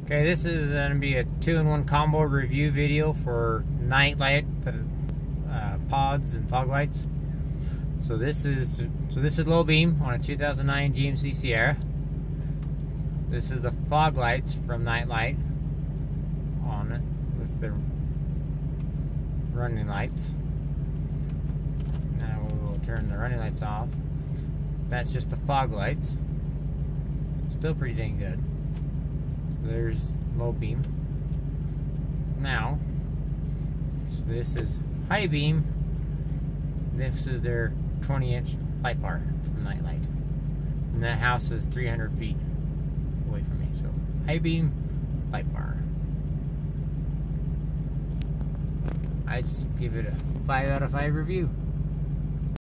Okay, this is going to be a 2-in-1 combo review video for Nilight, the pods and fog lights. So this is low beam on a 2009 GMC Sierra. This is the fog lights from Nilight on it with the running lights. Now we will turn the running lights off. That's just the fog lights. Still pretty dang good. There's low beam. Now, so this is high beam. This is their 20-inch light bar from Nilight. And that house is 300 feet away from me. So high beam, light bar. I'd give it a 5 out of 5 review.